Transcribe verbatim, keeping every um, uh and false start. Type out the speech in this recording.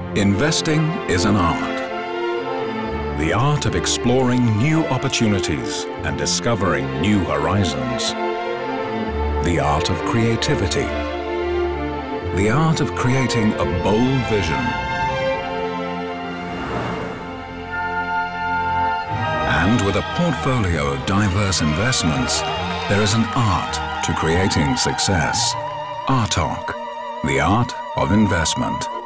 Investing is an art. The art of exploring new opportunities and discovering new horizons. The art of creativity. The art of creating a bold vision. And with a portfolio of diverse investments, there is an art to creating success. Artoc, the art of investment.